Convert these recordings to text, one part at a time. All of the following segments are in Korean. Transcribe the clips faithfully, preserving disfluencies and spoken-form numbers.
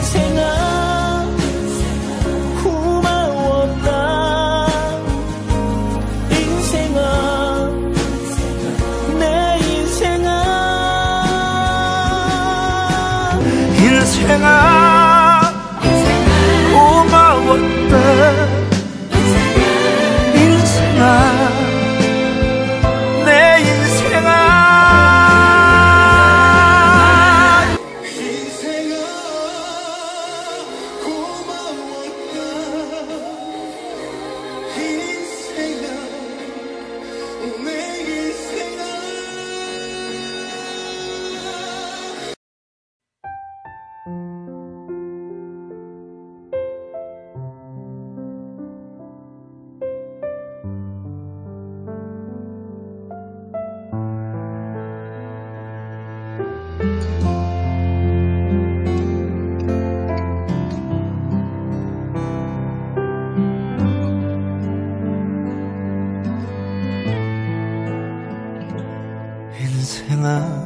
인생아 고마웠다. 인생아 내 인생아 인생아 고마웠다. 인생아 내 인생아 인생아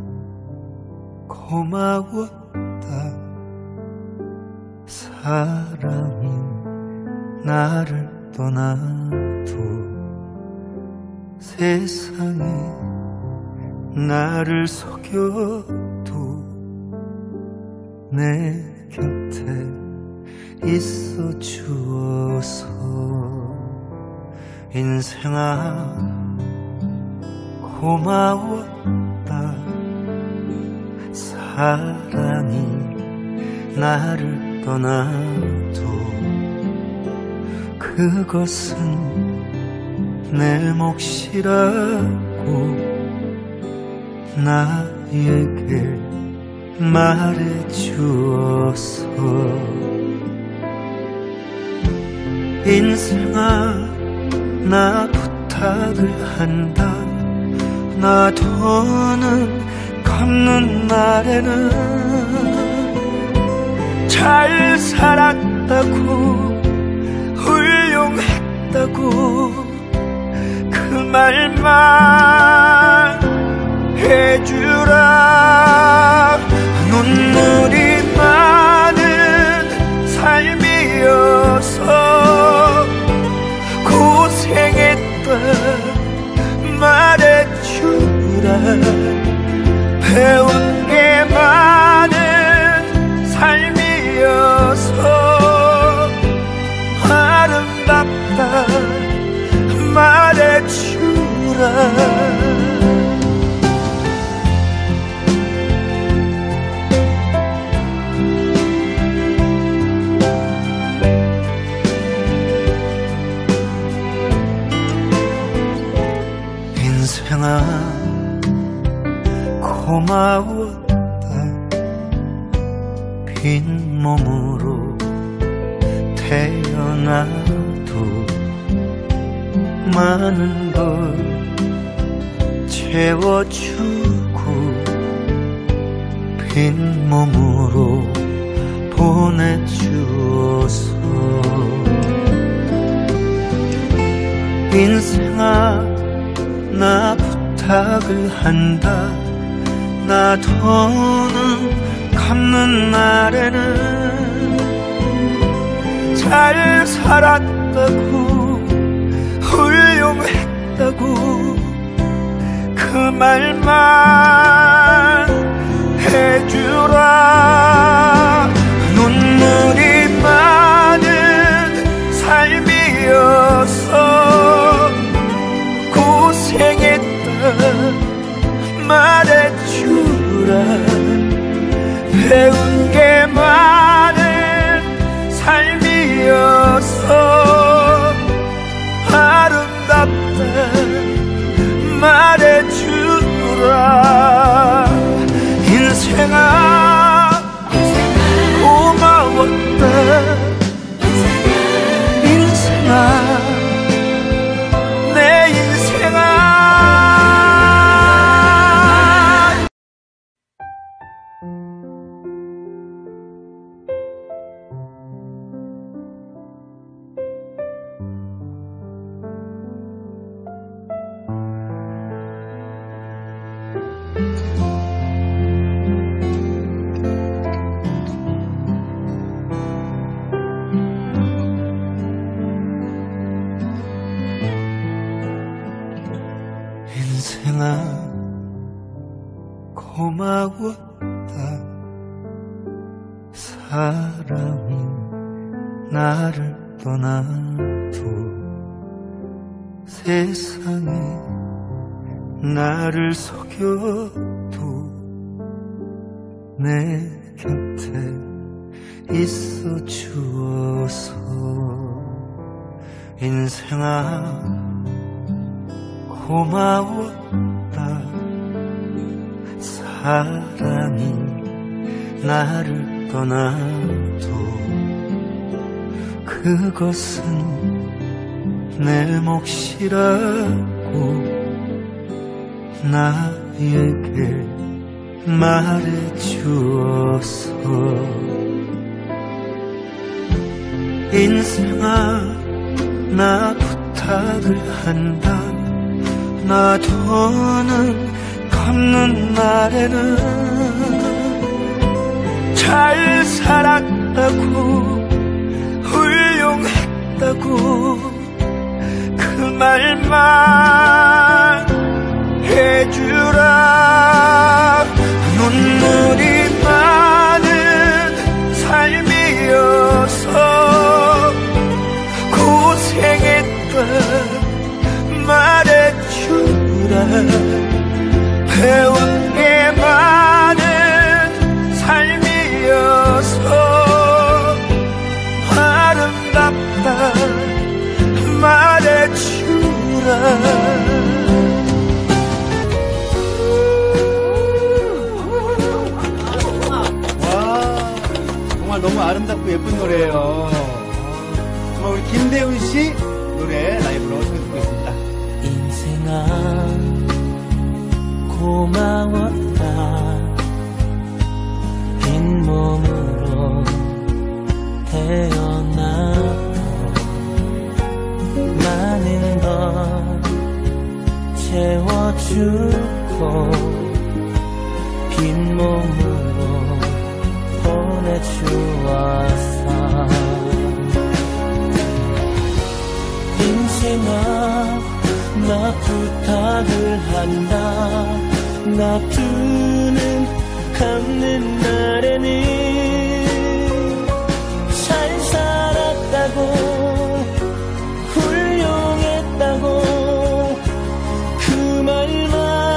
고마웠다. 사랑이 나를 떠나도 세상이 나를 속여도 내 곁에 있어 주어서 인생아 고마웠다. 사랑이 나를 떠나도 그것은 내 몫이라고 나에게 말해주어서 인생아 나 부탁을 한다. 나 더는 갚는 날에는 잘 살았다고 훌륭했다고 그 말만 해주라. 눈물이 많은 삶이어서 고생했다 말해주라. 배운 게 많은 삶이어서 아름답다 말해주라. 인생아 고마웠다. 빈몸으로 태어나도 많은 걸 채워주고 빈몸으로 보내주어서 인생아 나 부탁을 한다. 나 더는 갚는 날에는 잘 살았다고 훌륭했다고 그 말만 해주라. 눈물이 많은 삶이어서 고생했다 말해주라. 배운 게 많은 삶이어서 아름답다 말해주라. 인생아 고마웠다. 인생아 내 인생아 사랑이 나를 떠나도 세상이 나를 속여도 내 곁에 있어 주어서 인생아 고마웠다. 사랑이 나를 떠나도 그것은 내 몫이라고 나에게 말해주어서 인생아 나 부탁을 한다. 나 더는 걷는 날에는 잘 살았다고 훌륭했다고 그 말만 해주라. 눈물이 많은 삶이어서 고생했다 말해주라. 배운 게 많은 삶이어서 아름답다 말해주라. 너무 아름답고 예쁜 노래예요. 정말 우리 김대훈 씨 노래 라이브로 듣고 있습니다. 인생아 고마웠다. 빈몸으로 태어나도 많은 것 채워주고 빈몸으로 보내주었어. 인생아 나 부탁을 한다. 나 두는 감는 날에는 잘 살았다고 훌륭했다고 그 말만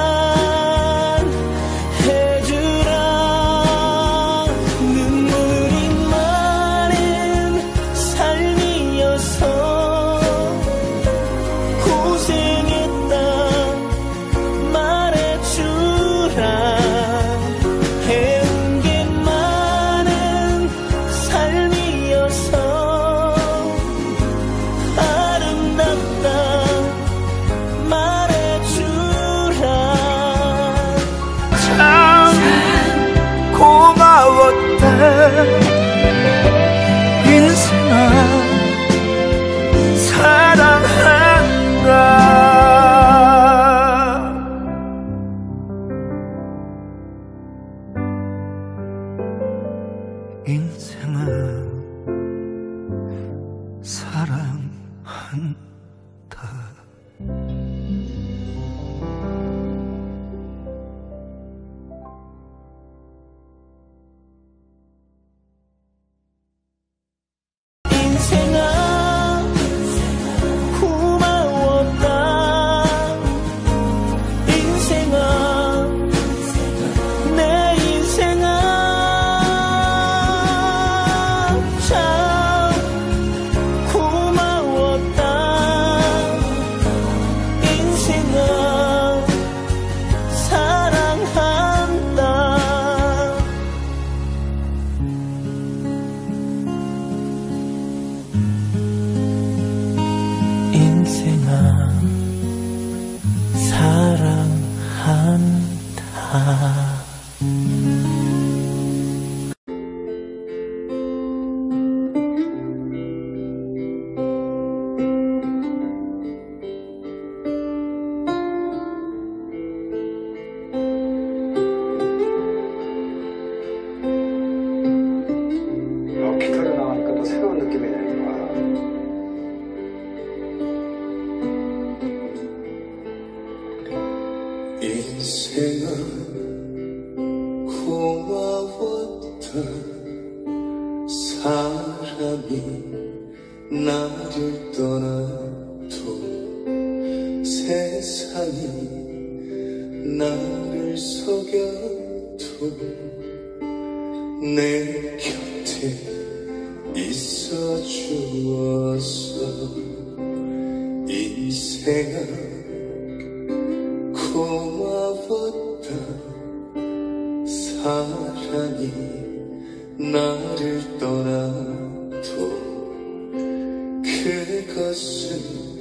인생아 사랑한다. 인생아 사랑한다. 인생아 고마웠다. 사람이 나를 떠나도 세상이 나를 속여도 내 곁에 있어 주어서 인생아 고마웠다. 사랑이 나를 떠나도 그것은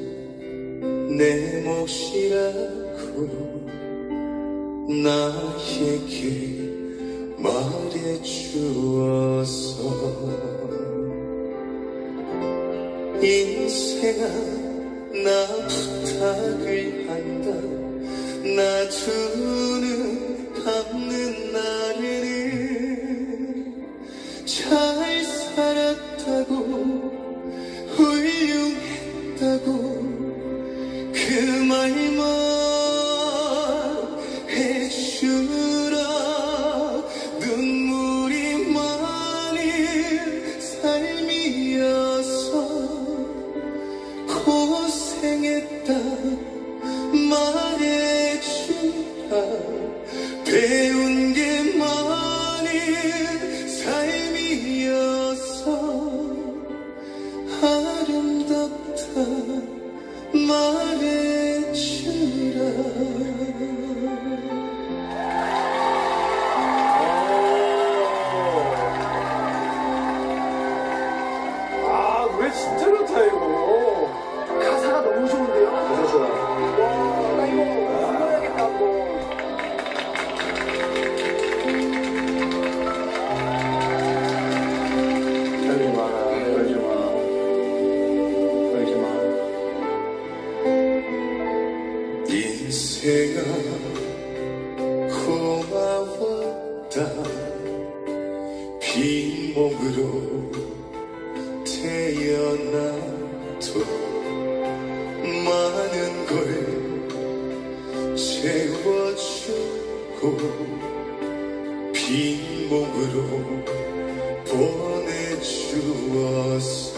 내 몫이라고 나에게 말해주어서 인생아 나 부탁을 한다. 나 두 눈 감는 날에는 잘 살았다고 훌륭했다고 그 말만 해주라. 눈물이 많은 삶이어서 고생했다 말해주라. 배운 게 많은 삶이어서 아름답다 말해주라. 아, 노래 진짜 좋다, 이거. 가사가 너무 좋은데요? 가사 좋아. 와, 나 이거 불러야겠다, 한번. 떨지 마라, 떨지 마. 떨지 마. 인생아 고마웠다. 빈몸으로 태어나도 많은 걸 채워주고 빈몸으로 보내주어서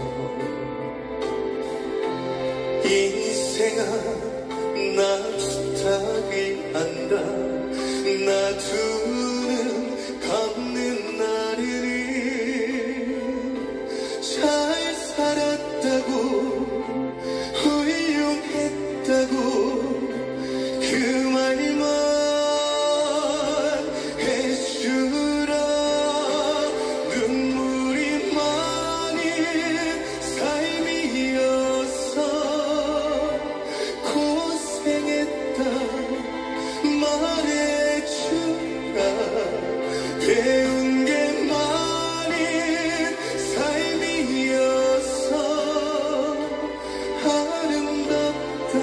인생아 나 부탁을 한다. 나 두 눈 감는 날에는 잘 살았다고 훌륭했다고 그 말만 해주라. 눈물이 많은 삶이어서 고생했다 말해주라. 배운 게 많은 삶이어서 아름답다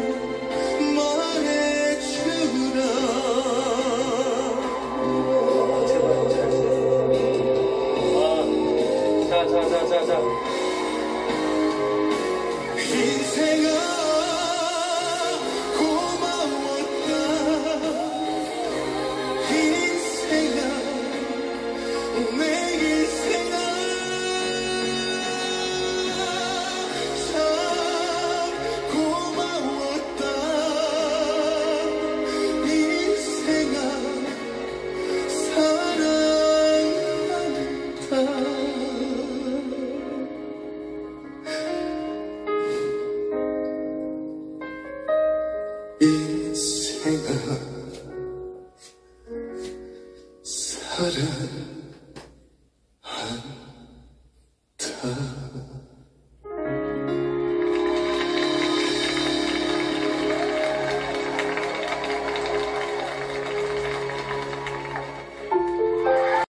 말해주라. 제발, 잘 써. 자, 자, 자, 자, 자. 인생아 고마웠다. 인생아 내 인생아 참 고마웠다. 인생아 사랑한다. 인생아 사랑한다.